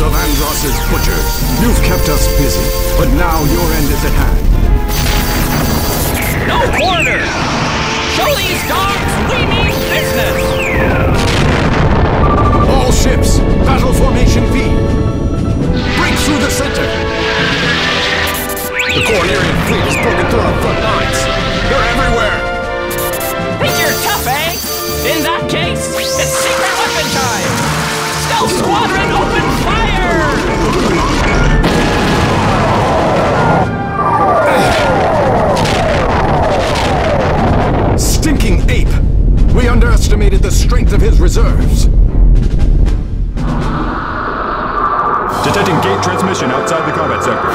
of Andross's butchers. You've kept us busy, but now your end is at hand. No quarter! Show these dogs we mean business! All ships, battle formation V. Break through the center. The Cornerian fleet has broken through our front lines. They're everywhere. Think you're tough, eh? In that case, it's secret weapon time! Stealth Squadron, open fire! Stinking ape! We underestimated the strength of his reserves. Detecting gate transmission outside the combat sector.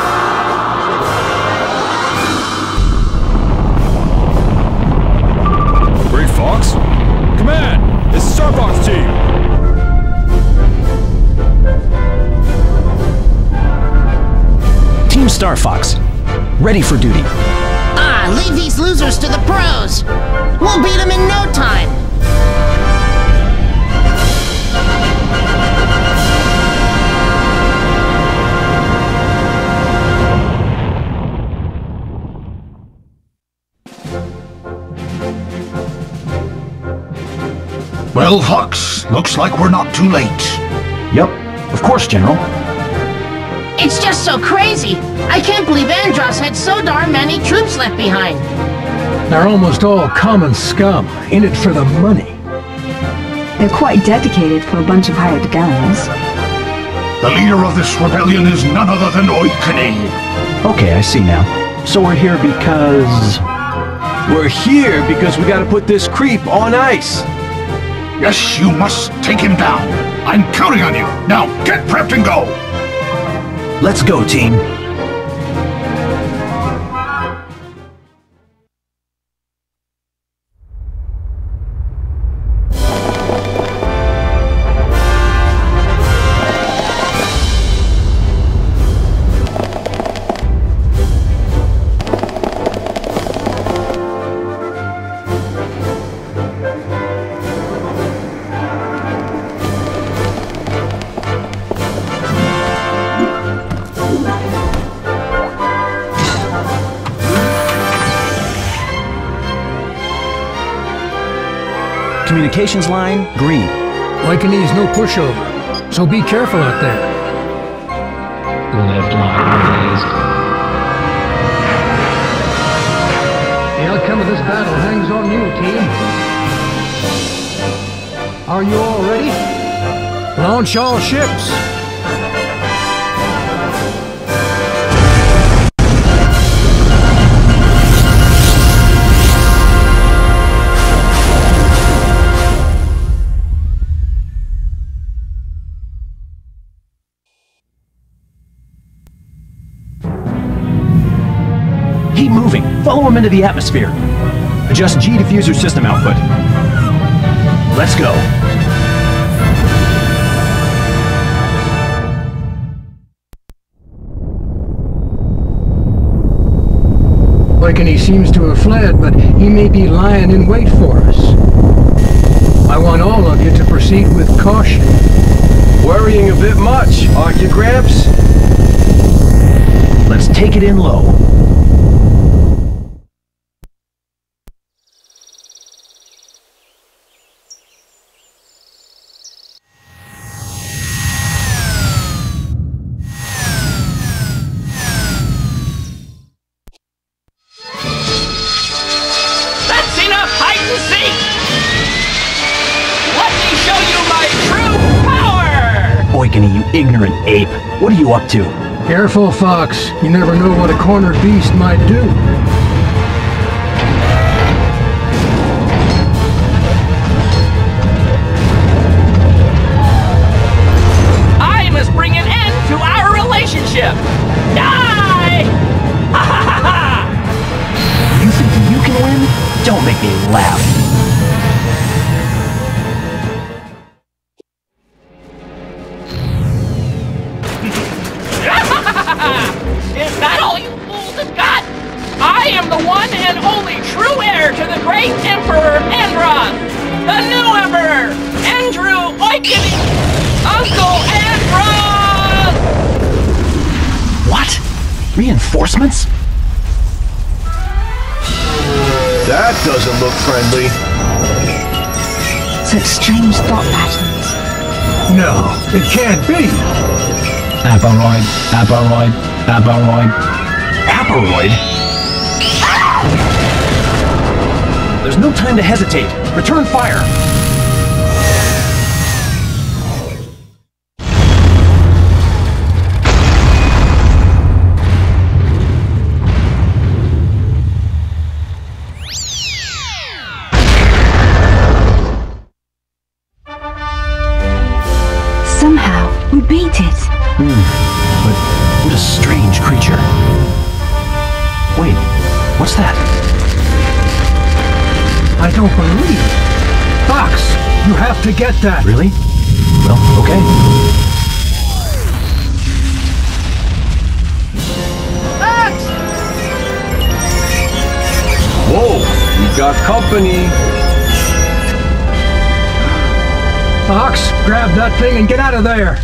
Great Fox? Command! This is Star Fox team! Team Star Fox, ready for duty. Ah, leave these losers to the pros! We'll beat them in no time! Well, Fox, looks like we're not too late. Yep, of course, General. It's just so crazy! I can't believe Andross had so darn many troops left behind! They're almost all common scum, in it for the money. They're quite dedicated for a bunch of hired guns. The leader of this rebellion is none other than Oikane. Okay, I see now. So we're here because... We're here because we gotta put this creep on ice. Yes, you must take him down. I'm counting on you. Now, get prepped and go. Let's go, team. Communications line, green. Oikane's no pushover, so be careful out there. Left line raised. The outcome of this battle hangs on you, team. Are you all ready? Launch all ships! Keep moving. Follow him into the atmosphere. Adjust G diffuser system output. Let's go. Oikane seems to have fled, but he may be lying in wait for us. I want all of you to proceed with caution. Worrying a bit much, aren't you, Gramps? Let's take it in low. That's enough hide and seek! Let me show you my true power! Oikane, you ignorant ape. What are you up to? Careful, Fox. You never know what a cornered beast might do. I must bring an end to our relationship! Die! Ha ha ha ha! You think you can win? Don't make me laugh. Is that all you fools have got? I am the one and only true heir to the great Emperor Andross! The new Emperor! Andrew Oikane! Uncle Andross! Reinforcements? That doesn't look friendly. Such strange thought patterns. No, it can't be. Aparoid, aparoid, aparoid. Aparoid? There's no time to hesitate. Return fire. Somehow, we beat it. But what a strange creature. Wait, what's that? I don't believe it. Fox, you have to get that. Really? Well, okay. Fox! Whoa, we got company. Fox, grab that thing and get out of there.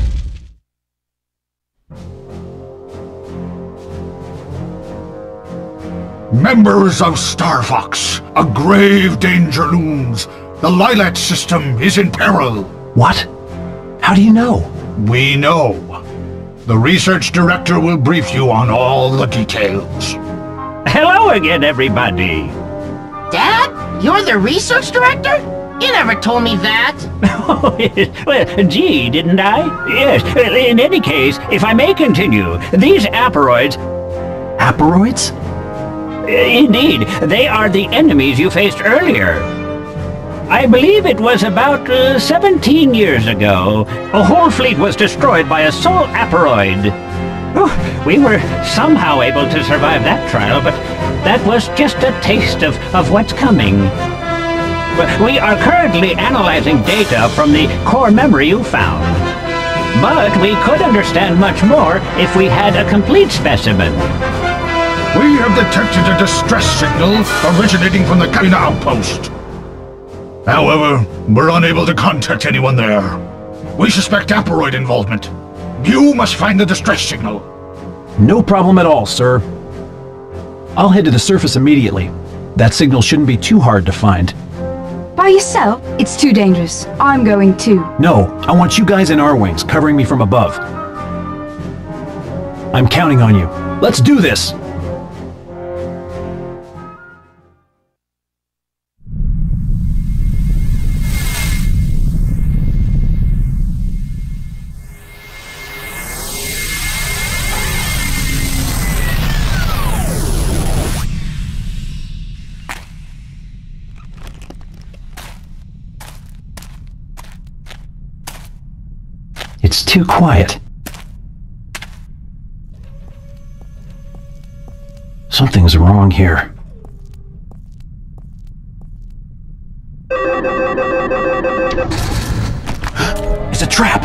Members of Star Fox, a grave danger looms. The Lilat system is in peril. What? How do you know? We know. The research director will brief you on all the details. Hello again, everybody. Dad? You're the research director? You never told me that. Well, gee, didn't I? Yes. In any case, if I may continue, these aparoids... Aparoids? Indeed, they are the enemies you faced earlier. I believe it was about 17 years ago. A whole fleet was destroyed by a sole aparoid. We were somehow able to survive that trial, but that was just a taste of what's coming. We are currently analyzing data from the core memory you found. But we could understand much more if we had a complete specimen. We have detected a distress signal originating from the Kaina outpost. However, we're unable to contact anyone there. We suspect aparoid involvement. You must find the distress signal. No problem at all, sir. I'll head to the surface immediately. That signal shouldn't be too hard to find. By yourself? It's too dangerous. I'm going too. No, I want you guys in our wings, covering me from above. I'm counting on you. Let's do this! It's too quiet. Something's wrong here. It's a trap!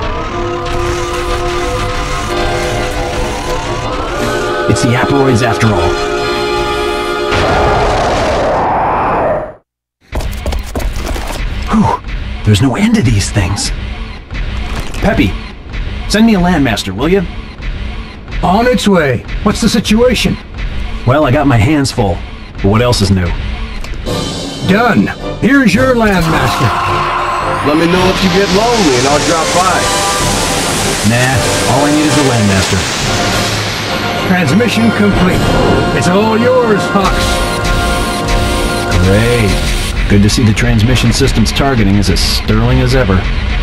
It's the aparoids after all. Whew, there's no end to these things. Peppy, send me a landmaster, will you? On its way. What's the situation? Well, I got my hands full. But what else is new? Done. Here's your landmaster. Let me know if you get lonely and I'll drop by. Nah, all I need is a landmaster. Transmission complete. It's all yours, Fox. Great. Good to see the transmission system's targeting is as sterling as ever.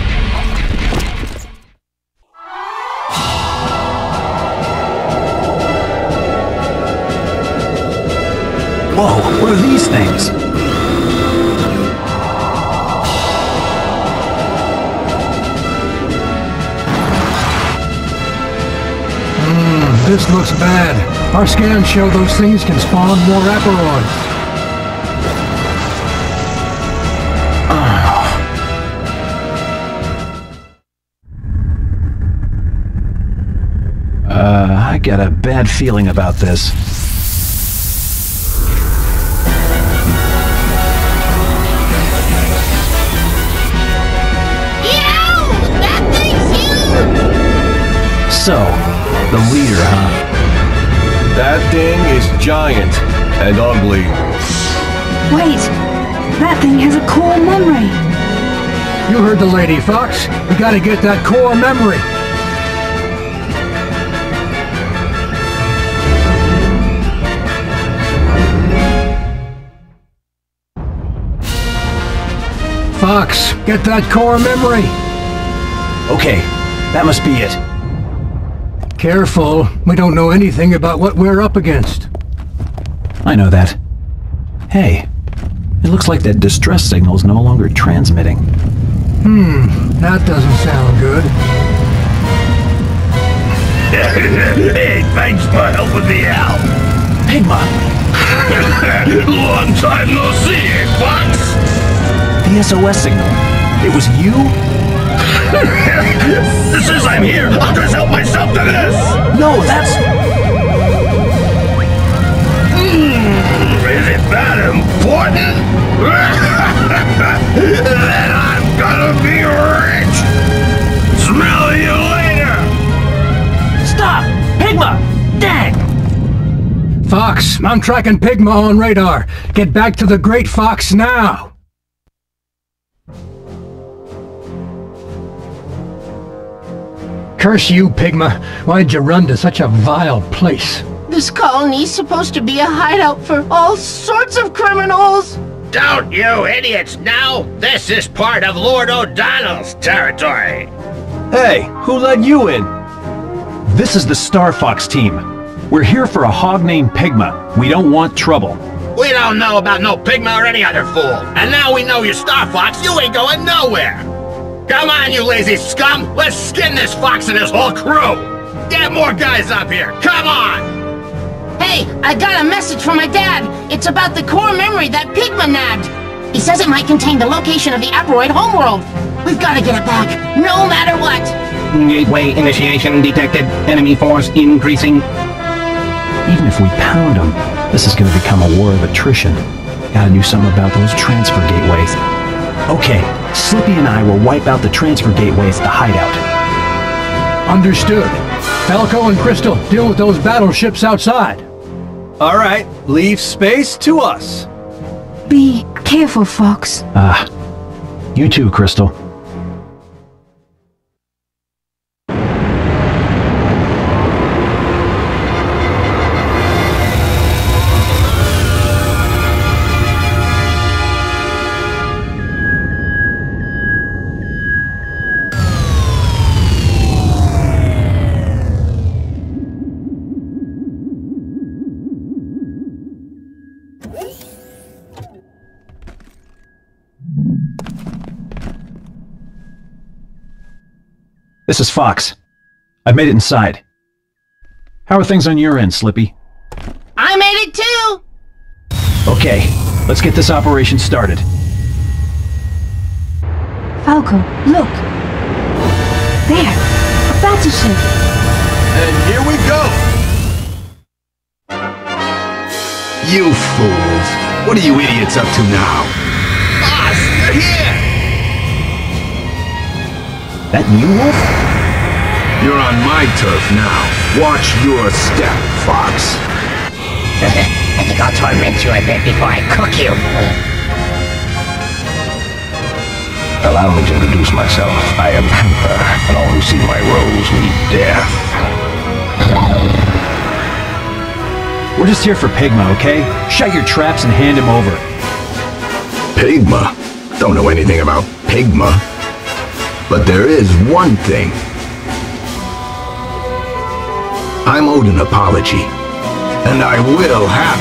Whoa, what are these things? This looks bad. Our scans show those things can spawn more aparoids. I got a bad feeling about this. So, the leader, huh? That thing is giant and ugly. Wait, that thing has a core memory. You heard the lady, Fox. We gotta get that core memory. Fox, get that core memory. Okay, that must be it. Careful, we don't know anything about what we're up against. I know that. Hey, it looks like that distress signal is no longer transmitting. That doesn't sound good. Hey, thanks for helping me out. Pigma! Long time no see, Fox. The SOS signal. It was you? This is I'm here. I'll just help myself to this. No, that's... Is it that important? Then I'm gonna be rich. Smell you later. Stop! Pigma! Dang! Fox, I'm tracking Pigma on radar. Get back to the Great Fox now. Curse you, Pigma. Why'd you run to such a vile place? This colony's supposed to be a hideout for all sorts of criminals. Don't you idiots know? This is part of Lord O'Donnell's territory. Hey, who let you in? This is the Star Fox team. We're here for a hog named Pigma. We don't want trouble. We don't know about no Pigma or any other fool. And now we know you're Star Fox, you ain't going nowhere. Come on, you lazy scum! Let's skin this fox and his whole crew! Get more guys up here! Come on! Hey, I got a message from my dad. It's about the core memory that Pigma nabbed. He says it might contain the location of the asteroid homeworld. We've got to get it back, no matter what. Gateway initiation detected. Enemy force increasing. Even if we pound them, this is going to become a war of attrition. Gotta do something about those transfer gateways. Okay, Slippy and I will wipe out the transfer gateways at the hideout. Understood. Falco and Crystal, deal with those battleships outside. All right, leave space to us. Be careful, Fox. You too, Crystal. This is Fox. I've made it inside. How are things on your end, Slippy? I made it too! Okay, let's get this operation started. Falco, look. There, a battleship. And here we go. You fools! What are you idiots up to now? Boss, you're here! That you, Wolf? You're on my turf now. Watch your step, Fox. I think I'll torment you a bit before I cook you. Allow me to introduce myself. I am Panther, and all who see my rose meet death. We're just here for Pigma, okay? Shut your traps and hand him over. Pigma? Don't know anything about Pigma. But there is one thing. I'm owed an apology, and I will have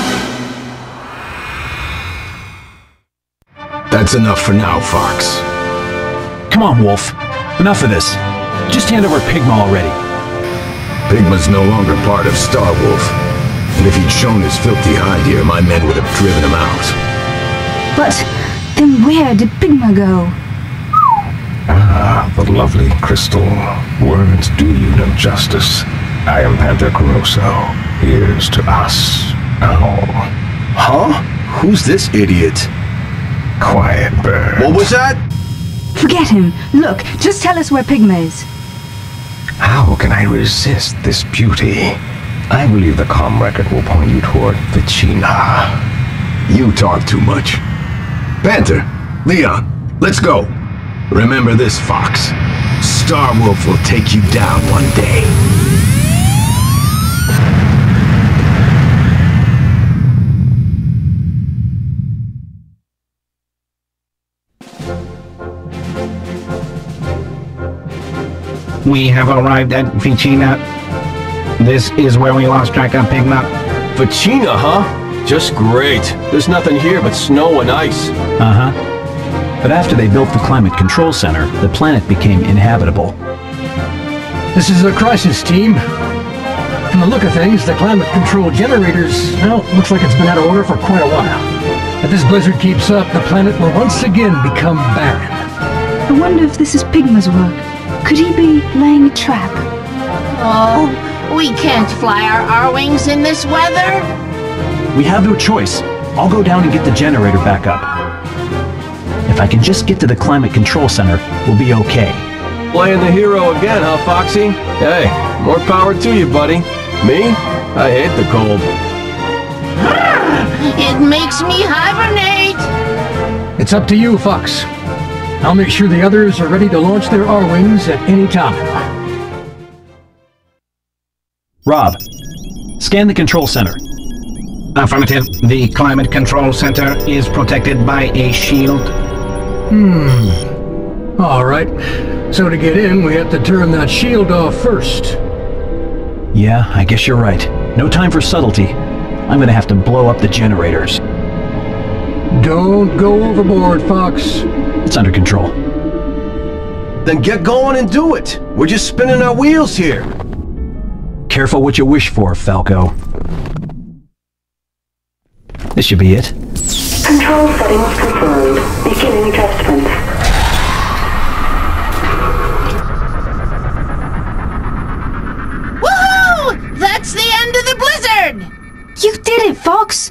it. That's enough for now, Fox. Come on, Wolf. Enough of this. Just hand over Pigma already. Pigma's no longer part of Star Wolf, and if he'd shown his filthy hide here, my men would have driven him out. But then where did Pigma go? Ah, the lovely Crystal. Words do you no justice. I am Panther Caroso. Here's to us. Ow. Huh? Who's this idiot? Quiet, bird. What was that? Forget him. Look, just tell us where Pigma is. How can I resist this beauty? I believe the comm record will point you toward Ficina. You talk too much. Panther, Leon, let's go. Remember this, Fox. Starwolf will take you down one day. We have arrived at Ficina. This is where we lost track of Pigma. Ficina, huh? Just great. There's nothing here but snow and ice. Uh-huh. But after they built the climate control center, the planet became inhabitable. This is a crisis, team. From the look of things, the climate control generators, well, looks like it's been out of order for quite a while. If this blizzard keeps up, the planet will once again become barren. I wonder if this is Pigma's work. Could he be laying a trap? Oh, we can't fly our R-Wings in this weather. We have no choice. I'll go down and get the generator back up. If I can just get to the climate control center, we'll be okay. Playing the hero again, huh, Foxy? Hey, more power to you, buddy. Me? I hate the cold. It makes me hibernate. It's up to you, Fox. I'll make sure the others are ready to launch their R-Wings at any time. Rob, scan the control center. Affirmative. The climate control center is protected by a shield. All right. So to get in, we have to turn that shield off first. Yeah, I guess you're right. No time for subtlety. I'm gonna have to blow up the generators. Don't go overboard, Fox. It's under control. Then get going and do it. We're just spinning our wheels here. Careful what you wish for, Falco. This should be it. Control settings confirmed. Beginning adjustments. Woohoo! That's the end of the blizzard! You did it, Fox!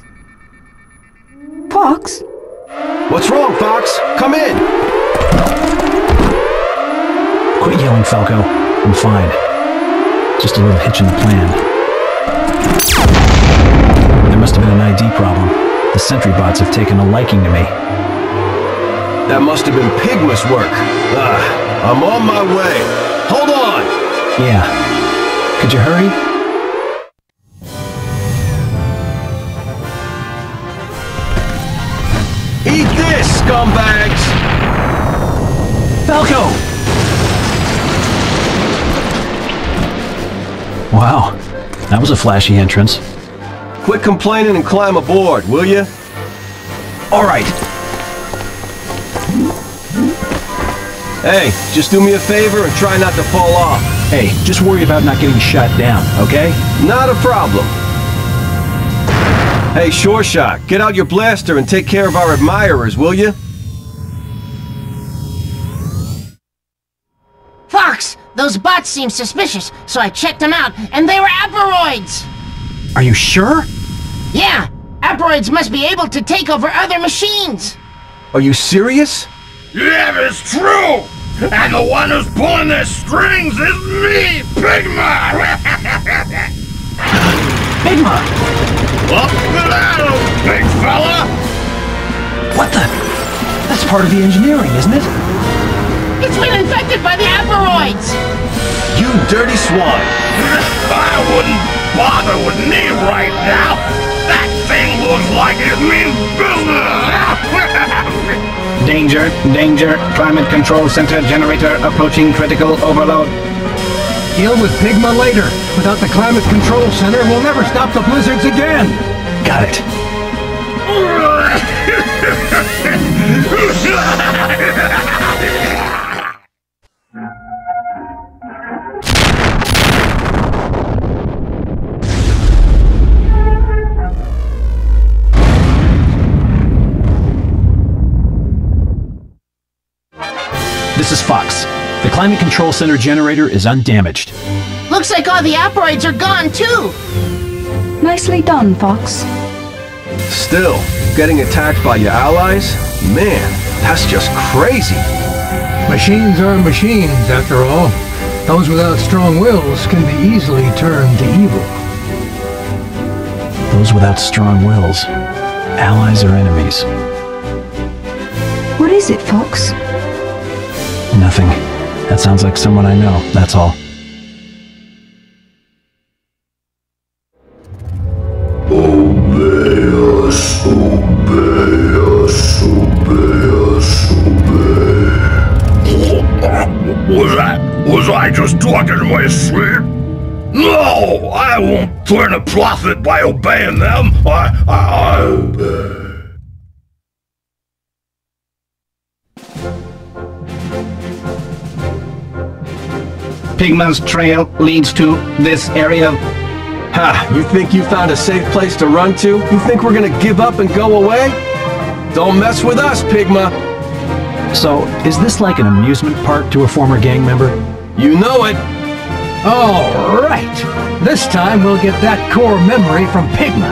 Fox? What's wrong, Fox? Come in! Quit yelling, Falco. I'm fine. Just a little hitch in the plan. There must have been an ID problem. The sentry bots have taken a liking to me. That must have been Pigma's work. I'm on my way. Hold on! Yeah. Could you hurry? Eat this, scumbags! Falco! Wow, that was a flashy entrance. Quit complaining and climb aboard, will you? All right. Hey, just do me a favor and try not to fall off. Hey, just worry about not getting shot down, okay? Not a problem. Hey, Sure Shot, get out your blaster and take care of our admirers, will you? Fox, those bots seem suspicious, so I checked them out, and they were aperoids! Are you sure? Yeah, aperoids must be able to take over other machines! Are you serious? Yeah, it's true! And the one who's pulling their strings is me, Pigma! Pigma! Up and out, big fella! What the? That's part of the engineering, isn't it? It's been infected by the aperoids! You dirty swine! I wouldn't bother with me right now! That thing looks like it means business! Danger, danger. Climate control center generator approaching critical overload. Deal with Pigma later. Without the climate control center, we'll never stop the blizzards again. Got it. This is Fox. The climate control center generator is undamaged. Looks like all the aperoids are gone, too! Nicely done, Fox. Still, getting attacked by your allies? Man, that's just crazy. Machines are machines, after all. Those without strong wills can be easily turned to evil. Those without strong wills. Allies or enemies? What is it, Fox? Nothing. That sounds like someone I know, that's all. Obey us, obey us, obey us, obey. Was I just talking in my sleep? No, I won't turn a profit by obeying them. I obey. Pigman's trail leads to this area. Ha! You think you found a safe place to run to? You think we're gonna give up and go away? Don't mess with us, Pigma! So, is this like an amusement park to a former gang member? You know it! All right! This time we'll get that core memory from Pigma.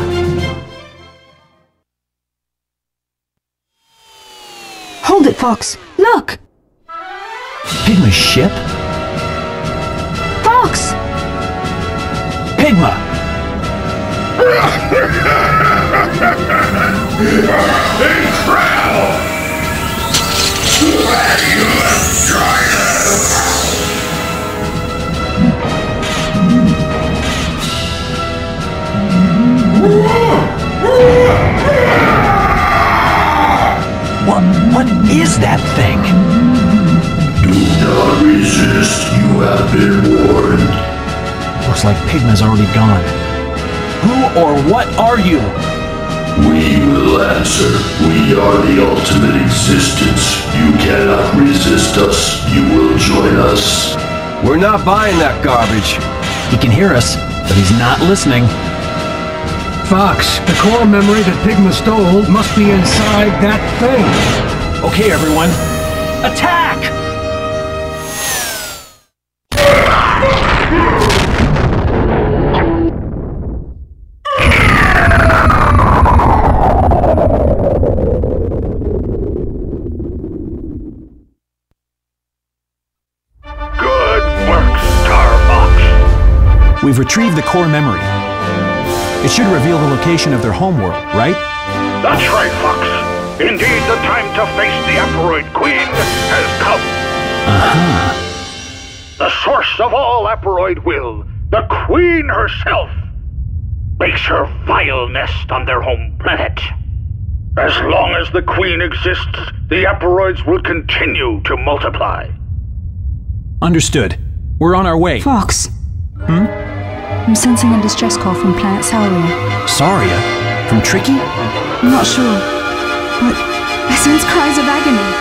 Hold it, Fox. Look! Pigma's ship? Fox! Pigma! Incredible! Fabulous giant! What is that thing? Do not resist, you have been warned. Looks like Pigma's already gone. Who or what are you? We will answer. We are the ultimate existence. You cannot resist us. You will join us. We're not buying that garbage. He can hear us, but he's not listening. Fox, the core memory that Pigma stole must be inside that thing. Okay, everyone. Attack! Good work, Starbucks. We've retrieved the core memory. It should reveal the location of their homeworld, right? That's right, Fox. Indeed, the time to face the Aperoid Queen has come. Uh-huh. The source of all Aperoid will, the Queen herself, makes her vile nest on their home planet. As long as the Queen exists, the Aperoids will continue to multiply. Understood. We're on our way. Fox. I'm sensing a distress call from planet Sauria. Sauria? From Tricky? I'm not sure, but I sense cries of agony.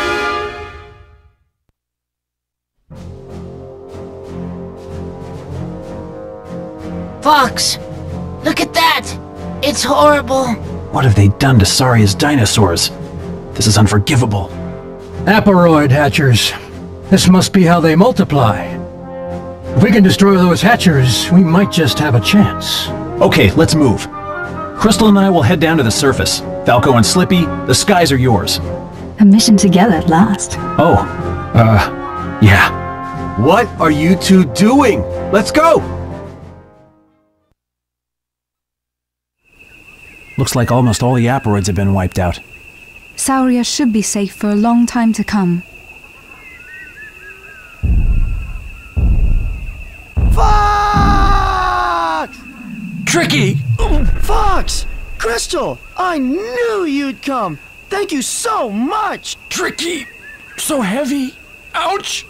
Fox, look at that! It's horrible. What have they done to Sauria's dinosaurs? This is unforgivable. Aperoid hatchers. This must be how they multiply. If we can destroy those hatchers, we might just have a chance. Okay, let's move. Crystal and I will head down to the surface. Falco and Slippy, the skies are yours. A mission together at last. Oh, yeah. What are you two doing? Let's go! Looks like almost all the Aperoids have been wiped out. Sauria should be safe for a long time to come. Fox! Tricky! Fox! Crystal! I knew you'd come! Thank you so much! Tricky! So heavy! Ouch!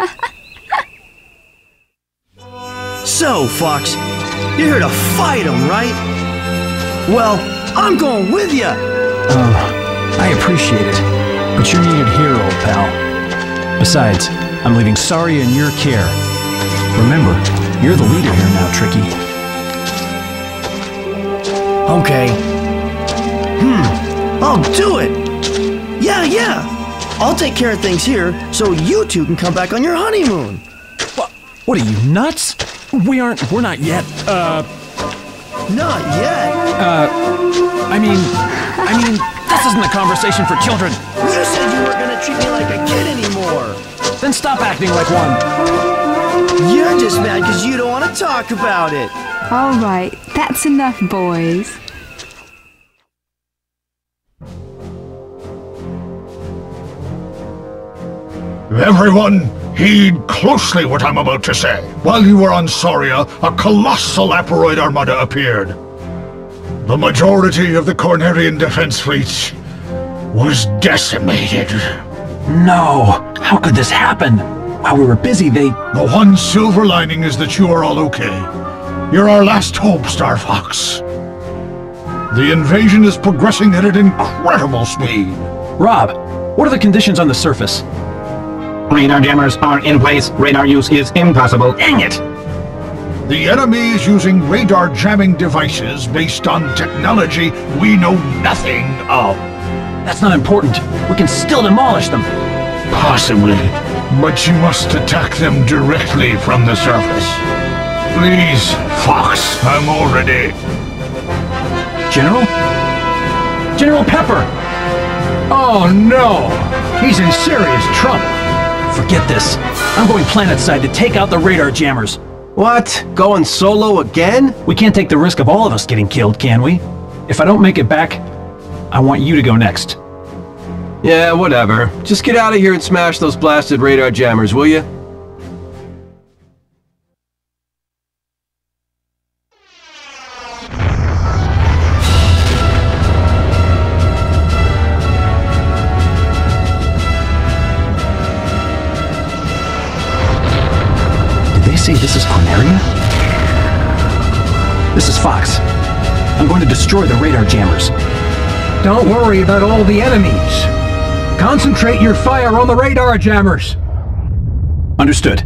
So, Fox, you're here to fight him, right? Well, I'm going with you! Oh, I appreciate it, but you're needed here, old pal. Besides, I'm leaving Sauria in your care. Remember, you're the leader here now, Tricky. Okay. I'll do it! Yeah! I'll take care of things here, so you two can come back on your honeymoon! What are you, nuts? We're not yet, Not yet? I mean, this isn't a conversation for children. You said you weren't gonna treat me like a kid anymore! Then stop acting like one. You're just mad because you don't want to talk about it! All right, that's enough, boys. Everyone, heed closely what I'm about to say. While you were on Soria, a colossal aperoid armada appeared. The majority of the Cornerian defense fleet was decimated. No! How could this happen? While we were busy, they... The one silver lining is that you are all okay. You're our last hope, Star Fox. The invasion is progressing at an incredible speed. Rob, what are the conditions on the surface? Radar jammers are in place. Radar use is impossible. Dang it! The enemy is using radar jamming devices based on technology we know nothing of. That's not important. We can still demolish them. Possibly, but you must attack them directly from the surface. Please, Fox, I'm all ready. General? General Pepper! Oh no! He's in serious trouble. Forget this. I'm going planetside to take out the radar jammers. What? Going solo again? We can't take the risk of all of us getting killed, can we? If I don't make it back, I want you to go next. Yeah, whatever. Just get out of here and smash those blasted radar jammers, will you? Say this is Corneria? This is Fox. I'm going to destroy the radar jammers. Don't worry about all the enemies. Concentrate your fire on the radar jammers. Understood.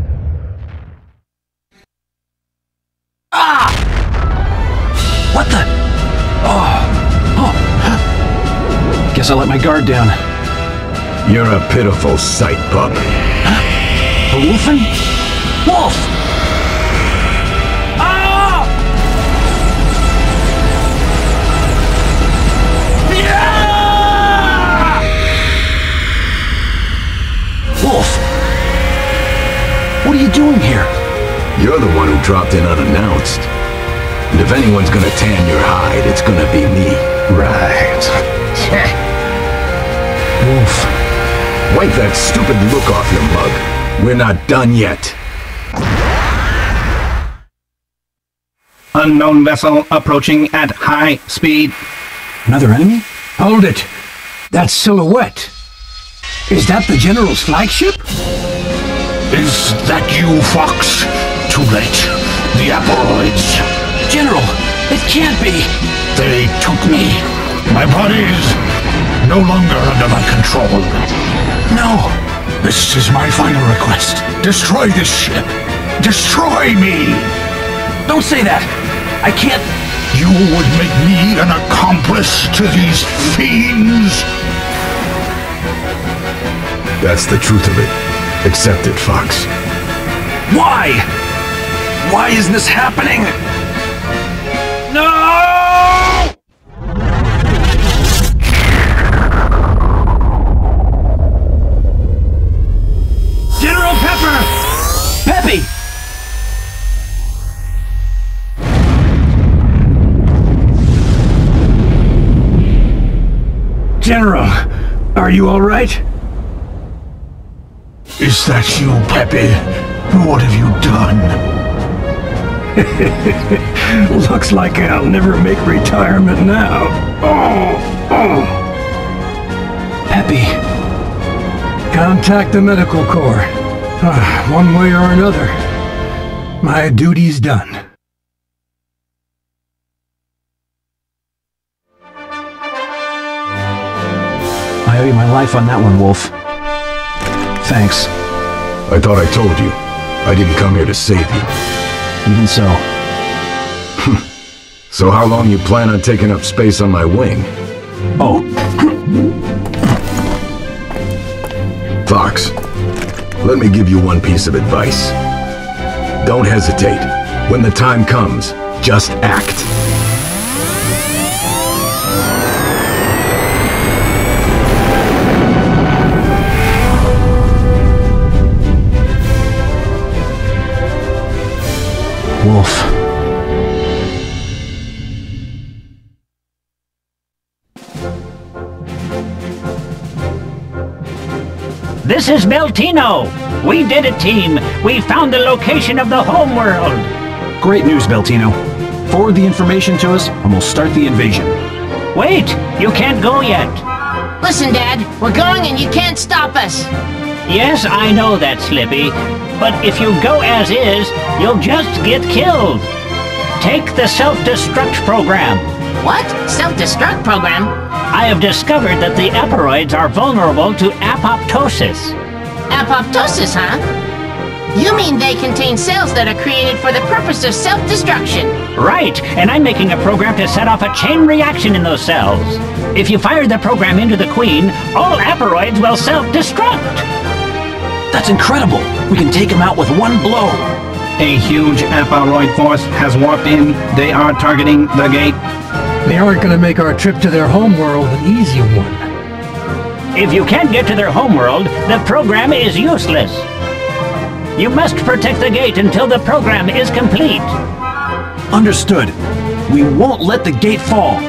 Ah! What the? Oh. Guess I let my guard down. You're a pitiful sight, pup. A wolfen? Wolf! Ah! Yeah! Wolf! What are you doing here? You're the one who dropped in unannounced. And if anyone's gonna tan your hide, it's gonna be me. Right. Wolf. Wipe that stupid look off your mug. We're not done yet. Unknown vessel approaching at high speed. Another enemy? Hold it. That silhouette. Is that the General's flagship? Is that you, Fox? Too late. The aperoids. General, it can't be. They took me. My body is no longer under my control. No. This is my final request. Destroy this ship. Destroy me. Don't say that. I can't... You would make me an accomplice to these fiends? That's the truth of it. Accept it, Fox. Why? Why is this happening? No! General Pepper! Peppy! General, are you all right? Is that you, Peppy? What have you done? Looks like I'll never make retirement now. Peppy. Contact the medical corps. One way or another. My duty's done. I owe you my life on that one, Wolf. Thanks. I thought I told you. I didn't come here to save you. Even so. So how long you plan on taking up space on my wing? Oh. Fox, let me give you one piece of advice. Don't hesitate. When the time comes, just act. Wolf. This is Beltino. We did it, team. We found the location of the homeworld. Great news, Beltino. Forward the information to us, and we'll start the invasion. Wait, you can't go yet. Listen, Dad, we're going and you can't stop us. Yes, I know that, Slippy. But if you go as is, you'll just get killed. Take the self-destruct program. What? Self-destruct program? I have discovered that the aperoids are vulnerable to apoptosis. Apoptosis, huh? You mean they contain cells that are created for the purpose of self-destruction? Right, and I'm making a program to set off a chain reaction in those cells. If you fire the program into the Queen, all aperoids will self-destruct. That's incredible! We can take them out with one blow! A huge aperoid force has walked in. They are targeting the gate. They aren't going to make our trip to their homeworld an easy one. If you can't get to their homeworld, the program is useless. You must protect the gate until the program is complete. Understood. We won't let the gate fall.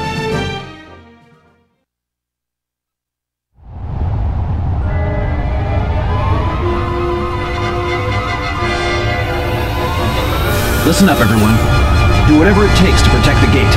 Listen up, everyone. Do whatever it takes to protect the gate.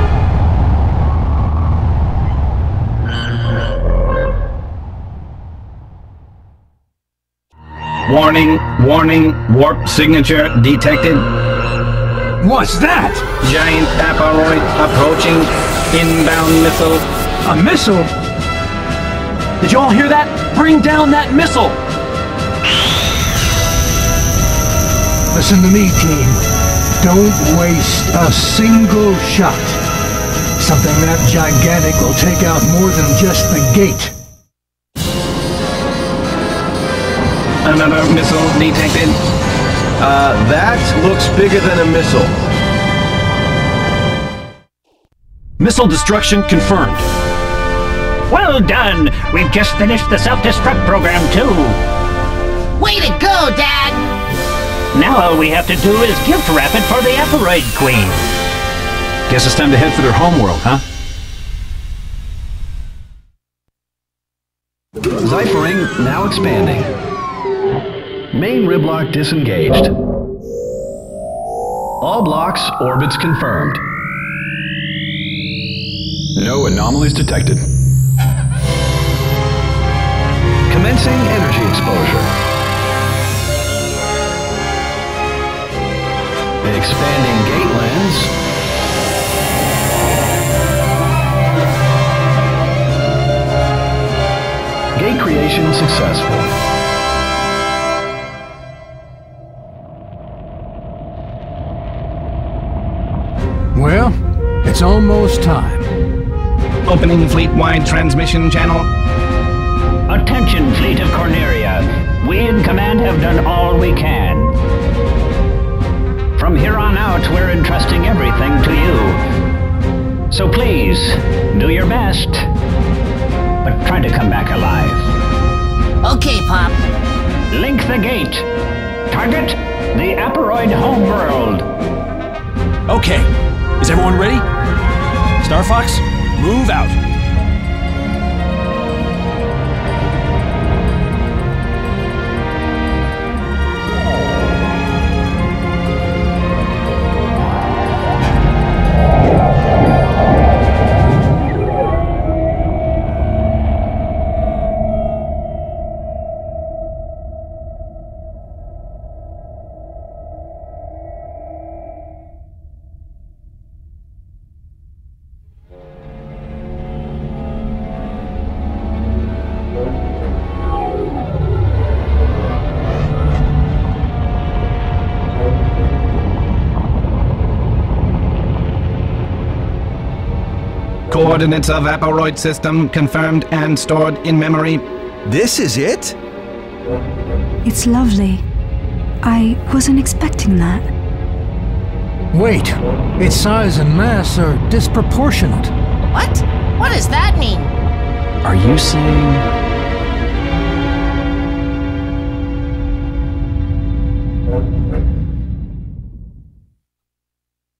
Warning, warning, warp signature detected. What's that? Giant aperoid approaching. Inbound missile. A missile? Did you all hear that? Bring down that missile! Listen to me, team. Don't waste a single shot. Something that gigantic will take out more than just the gate. Another missile detected. That looks bigger than a missile. Missile destruction confirmed. Well done! We've just finished the self-destruct program, too. Way to go, Dad! Now all we have to do is gift wrap it for the aperoid Queen. Guess it's time to head for their homeworld, huh? Ciphering now expanding. Main riblock disengaged. All blocks, orbits confirmed. No anomalies detected. Commencing energy exposure. Expanding gate lens. Gate creation successful. Well, it's almost time. Opening fleet-wide transmission channel. Attention, fleet of Corneria. We in command have done all we can. From here on out, we're entrusting everything to you. So please, do your best. But try to come back alive. Okay, Pop. Link the gate. Target the aperoid homeworld. Okay. Is everyone ready? Star Fox, move out. Coordinates of aperoid system confirmed and stored in memory. This is it? It's lovely. I wasn't expecting that. Wait, its size and mass are disproportionate. What? What does that mean? Are you saying...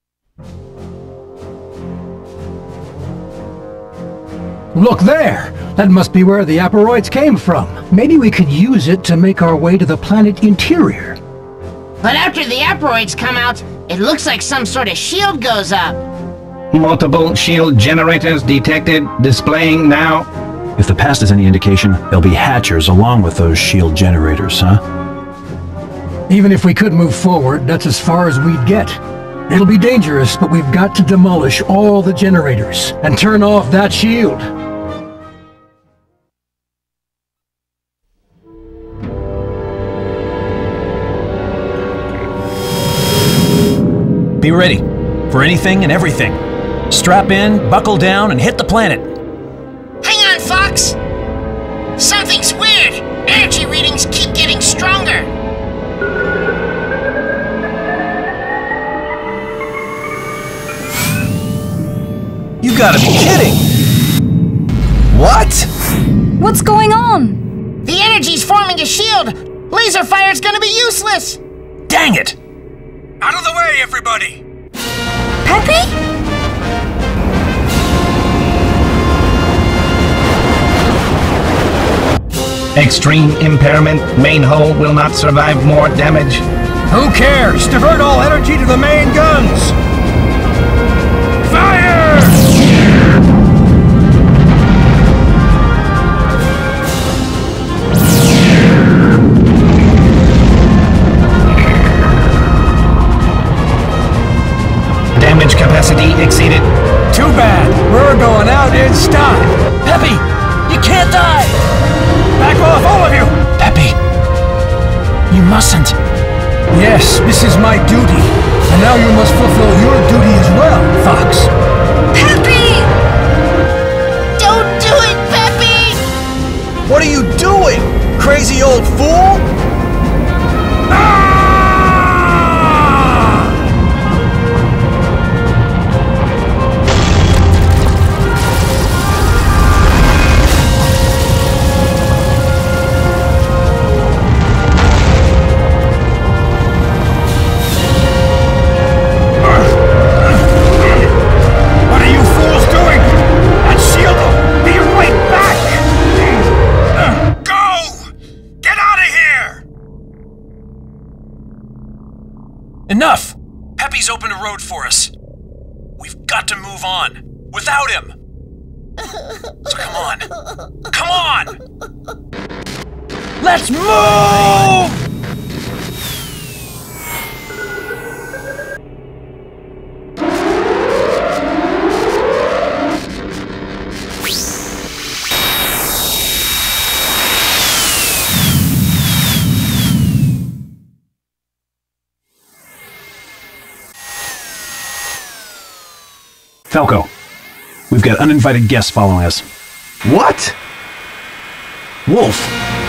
Look there! That must be where the aperoids came from. Maybe we could use it to make our way to the planet interior. But after the aperoids come out, it looks like some sort of shield goes up. Multiple shield generators detected, displaying now. If the past is any indication, there'll be hatchers along with those shield generators, huh? Even if we could move forward, that's as far as we'd get. It'll be dangerous, but we've got to demolish all the generators and turn off that shield. Be ready for anything and everything. Strap in, buckle down, and hit the planet. Hang on, Fox! Something's weird! Energy readings keep getting stronger! You gotta be kidding! What? What's going on? The energy's forming a shield! Laser fire's gonna be useless! Dang it! Out of the way, everybody! Peppy? Extreme impairment. Main hull will not survive more damage. Who cares? Divert all energy to the main guns! Fire! Damage capacity exceeded. Too bad. We're going out in style. Peppy! You can't die! Back off, all of you! Peppy! You mustn't. Yes, this is my duty. And now you must fulfill your duty as well, Fox. Peppy! Don't do it, Peppy! What are you doing, crazy old fool? Enough! Peppy's opened a road for us. We've got to move on. Without him. So come on. Come on! Let's move! Falco, we've got uninvited guests following us. What? Wolf!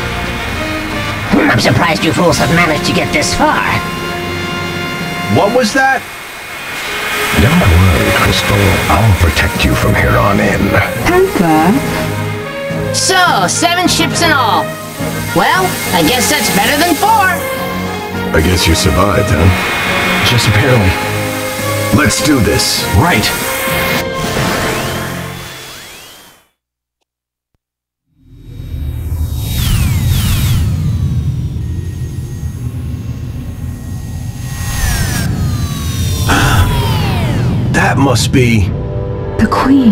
I'm surprised you fools have managed to get this far. What was that? Don't worry, Crystal. I'll protect you from here on in. Panther? So, 7 ships in all. Well, I guess that's better than 4. I guess you survived, huh? Just barely. Let's do this. Right. That must be... The Queen.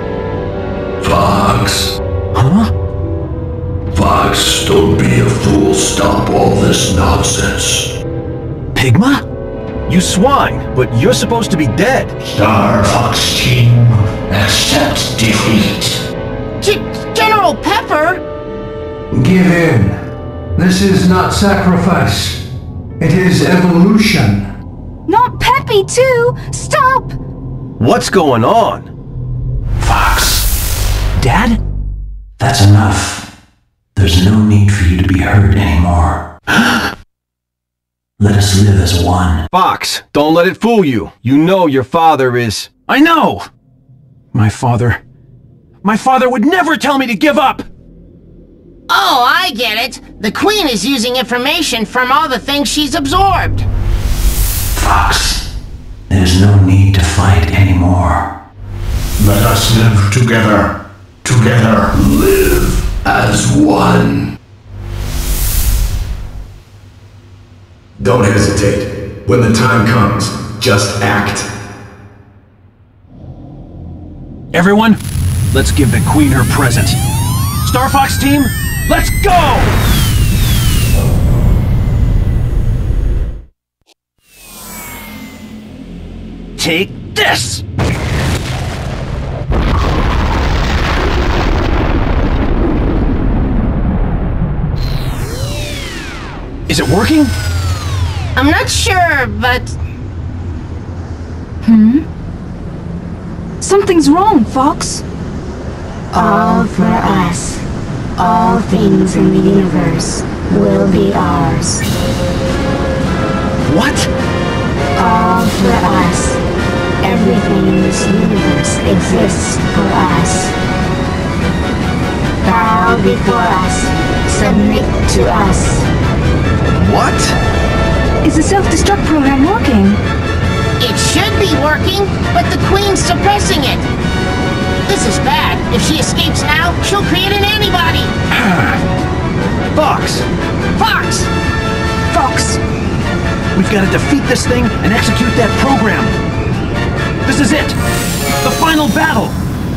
Fox. Huh? Fox, don't be a fool. Stop all this nonsense. Pigma? You swine, but you're supposed to be dead. Star Fox team, accept defeat. General Pepper? Give in. This is not sacrifice. It is evolution. Not Peppy, too! Stop! What's going on? Fox. Dad? That's enough. There's no need for you to be hurt anymore. Let us live as one. Fox, don't let it fool you. You know your father is... I know! My father would never tell me to give up! Oh, I get it. The Queen is using information from all the things she's absorbed. Fox, there's no need to fight anymore. Let us live together. Together, live as one. Don't hesitate. When the time comes, just act. Everyone, let's give the Queen her present. Star Fox team, let's go! Take this! Is it working? I'm not sure, but... Something's wrong, Fox. All for us. All things in the universe will be ours. What? All for us. Everything in this universe exists for us. Bow before us. Submit to us. What? Is the self-destruct program working? It should be working, but the Queen's suppressing it. This is bad. If she escapes now, she'll create an antibody. Fox! Fox! Fox! We've got to defeat this thing and execute that program. This is it! The final battle!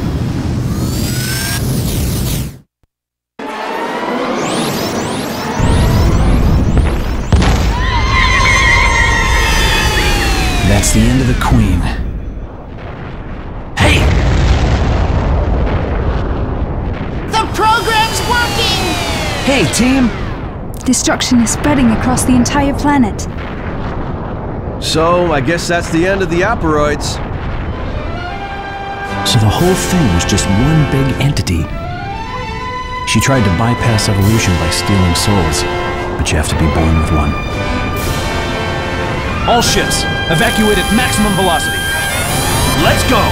That's the end of the Queen. Hey! The program's working! Hey, team! Destruction is spreading across the entire planet. So, I guess that's the end of the aperoids. So the whole thing was just one big entity. She tried to bypass evolution by stealing souls, but you have to be born with one. All ships, evacuate at maximum velocity. Let's go!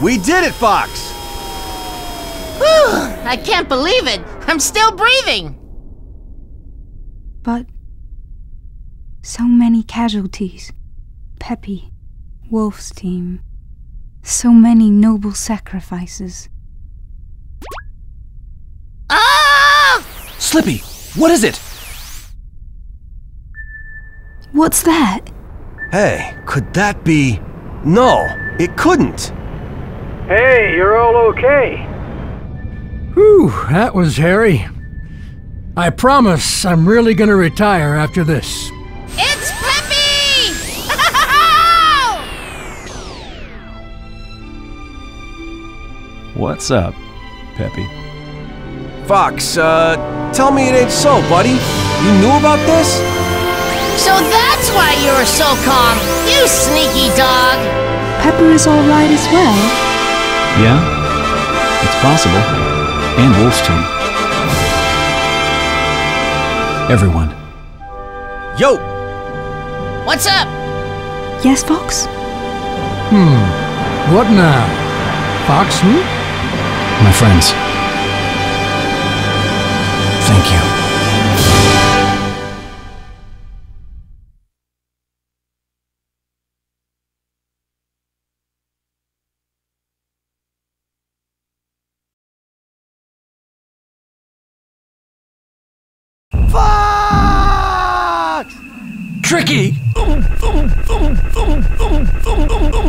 We did it, Fox! Whew, I can't believe it! I'm still breathing! But so many casualties. Peppy, Wolf's team. So many noble sacrifices. Ah! Slippy, what is it? What's that? Hey, could that be... No, it couldn't. Hey, you're all okay. Whew, that was hairy. I promise I'm really gonna retire after this. It's Peppy! What's up, Peppy? Fox, tell me it ain't so, buddy. You knew about this? So that's why you were so calm, you sneaky dog! Pepper is all right as well. Yeah, it's possible. And Wolf's team. Everyone. Yo! What's up? Yes, Fox? What now? Fox, My friends. Thank you. Fox! Tricky!